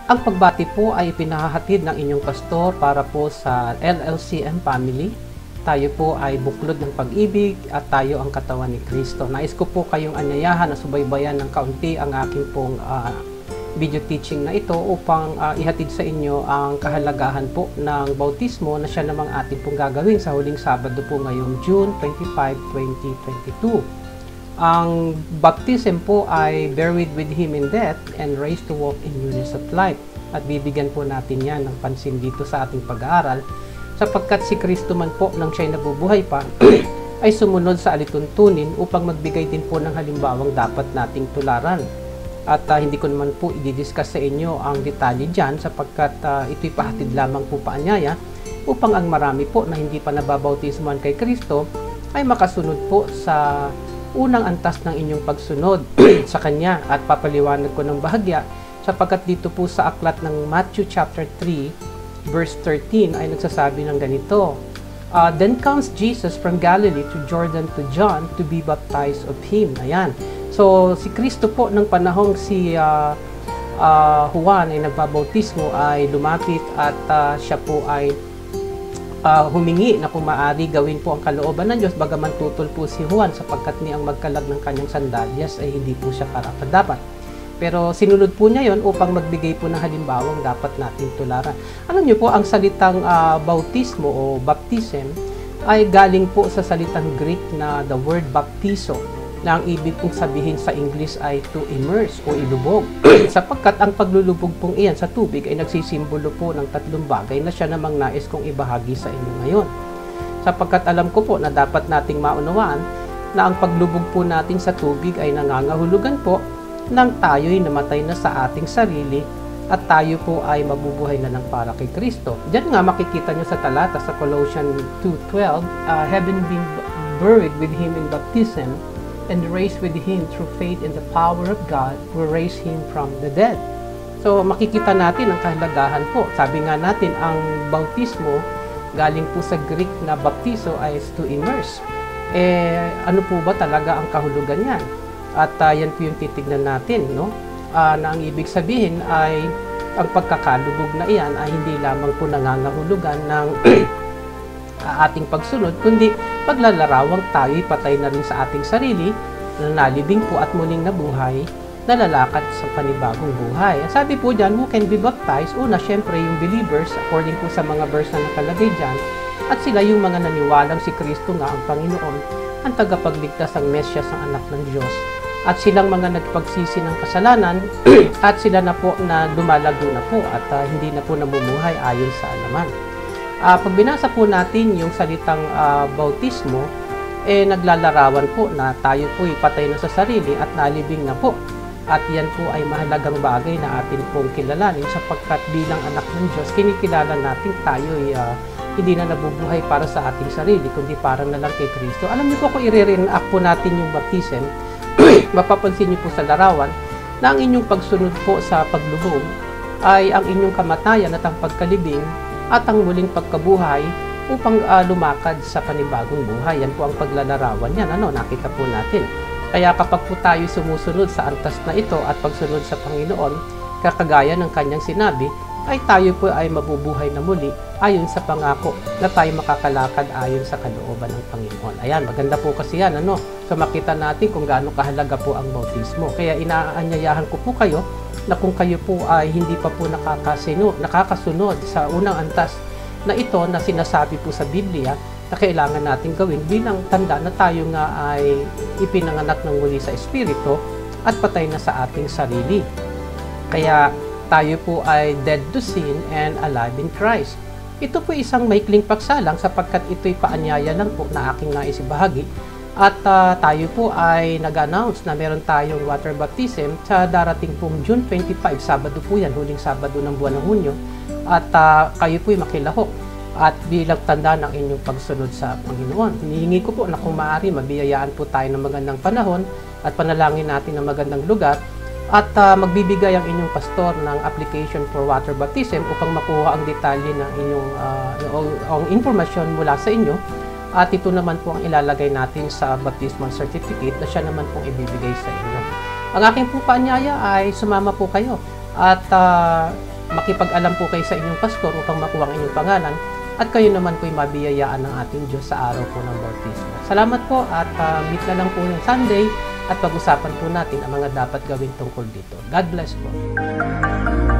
Ang pagbati po ay ipinahahatid ng inyong pastor para po sa LLCM family. Tayo po ay buklod ng pag-ibig at tayo ang katawan ni Kristo. Nais ko po kayong anyayahan na subaybayan ng kaunti ang aking pong video teaching na ito upang ihatid sa inyo ang kahalagahan po ng bautismo na siya namang ating pong gagawin sa huling Sabado po ngayong June 25, 2022. Ang baptism po ay buried with Him in death and raised to walk in newness of life. At bibigyan po natin yan ng pansin dito sa ating pag-aaral sapagkat si Kristo man po nang siya'y nabubuhay pa ay sumunod sa alituntunin upang magbigay din po ng halimbawang dapat nating tularan. At hindi ko naman po i-discuss sa inyo ang detalye dyan sapagkat ito'y pahatid lamang po paanyaya upang ang marami po na hindi pa nababautismuhan kay Kristo ay makasunod po sa unang antas ng inyong pagsunod sa Kanya. At papaliwanag ko ng bahagya sapagkat dito po sa aklat ng Matthew chapter 3 verse 13 ay nagsasabi ng ganito, Then comes Jesus from Galilee to Jordan to John to be baptized of Him. Ayan. So si Kristo po ng panahong si Juan ay nagbabautismo ay lumapit at siya po ay humingi na kung maaari gawin po ang kalooban ng Diyos, bagaman tutol po si Juan sapagkat niyang magkalag ng kanyang sandalyas ay hindi po siya karapat-dapat. Pero sinunod po niya yon upang magbigay po ng halimbawang dapat natin tularan. Alam niyo po, ang salitang bautismo o baptism ay galing po sa salitang Greek na the word baptizo, na ang ibig pong sabihin sa English ay to immerse o ilubog. Sapagkat ang paglulubog pong iyan sa tubig ay nagsisimbolo po ng tatlong bagay na siya namang nais kong ibahagi sa inyo ngayon. Sapagkat alam ko po na dapat nating maunawaan na ang paglubog po natin sa tubig ay nangangahulugan po nang tayo'y namatay na sa ating sarili at tayo po ay mabubuhay na ng para kay Kristo. Diyan nga makikita nyo sa talata sa Colossians 2:12, having been buried with Him in baptism and raised with Him through faith in the power of God who raised Him from the dead. So makikita natin ang kahalagahan po. Sabi nga natin, ang bautismo galing po sa Greek na baptizo ay to immerse. Ano po ba talaga ang kahulugan yan? At yan po yung titignan natin, no? Na ang ibig sabihin ay ang pagkakalubog na iyan ay hindi lamang po nangangahulugan ng ating pagsunod, kundi paglalarawang tayo'y patay na rin sa ating sarili, na nalibing po at muling nabuhay, nalalakad sa panibagong buhay. At sabi po dyan, who can be baptized? Una, syempre yung believers, according po sa mga verse na nakalagay dyan, at sila yung mga naniwalang si Kristo nga ang Panginoon, ang tagapagligtas, ang Mesyas, ang anak ng Diyos. At silang mga nagpagsisi ng kasalanan at sila na po na lumalago na po at hindi na po namumuhay ayon sa alaman. Pag binasa po natin yung salitang bautismo, naglalarawan po na tayo po patay na sa sarili at nalibing na po. At yan po ay mahalagang bagay na atin pong kilalanin sapagkat bilang anak ng Diyos, kinikilala natin tayo hindi na nabubuhay para sa ating sarili, kundi para na lang kay Kristo. Alam niyo po kung i-reenact po natin yung baptism, mapapansin niyo po sa larawan na ang inyong pagsunod po sa paglubog ay ang inyong kamatayan at ang pagkalibing at ang muling pagkabuhay upang lumakad sa panibagong buhay. Yan po ang paglalarawan yan. Nakita po natin. Kaya kapag po tayo sumusunod sa antas na ito at pagsunod sa Panginoon, kakagaya ng kanyang sinabi, ay tayo po ay mabubuhay na muli ayon sa pangako na tayo makakalakad ayon sa kalooban ng Panginoon. Ayan, maganda po kasi yan, So makita natin kung gaano kahalaga po ang bautismo. Kaya inaanyayahan ko po kayo na kung kayo po ay hindi pa po nakakasunod sa unang antas na ito na sinasabi po sa Biblia na kailangan natin gawin bilang tanda na tayo nga ay ipinanganak ng muli sa Espiritu at patay na sa ating sarili. Kaya tayo po ay dead to sin and alive in Christ. Ito po isang maikling paksalang sapagkat ito'y paanyaya lang po na aking nais ibahagi. At tayo po ay nag-announce na meron tayong water baptism sa darating pong June 25, Sabado po yan, huling Sabado ng buwan ng Hunyo. At kayo po'y makilahok at bilang tanda ng inyong pagsunod sa Panginoon. Hinihingi ko po na kung maaari, mabiyayaan po tayo ng magandang panahon at panalangin natin ng magandang lugar. At magbibigay ang inyong pastor ng application for water baptism upang makuha ang detalye ng inyong ang informasyon mula sa inyo. At ito naman po ang ilalagay natin sa baptismal certificate na siya naman pong ibibigay sa inyo. Ang aking po paanyaya ay sumama po kayo at makipag-alam po kayo sa inyong pastor upang makuha ang inyong pangalan at kayo naman po'y mabiyayaan ng ating Diyos sa araw po ng bautismo. Salamat po at meet na lang po ng Sunday at pag-usapan po natin ang mga dapat gawin tungkol dito. God bless po.